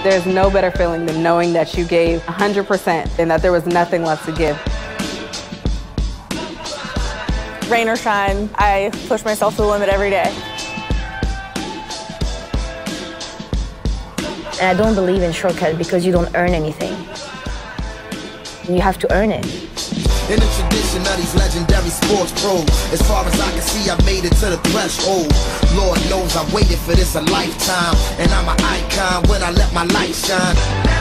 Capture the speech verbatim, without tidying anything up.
There's no better feeling than knowing that you gave one hundred percent and that there was nothing left to give. Rain or shine, I push myself to the limit every day. And I don't believe in shortcuts because you don't earn anything. You have to earn it. In the tradition of these legendary sports pros, as far as I can see, I made it to the threshold. Lord knows I waited for this a lifetime, and I'm an icon when I let my light shine.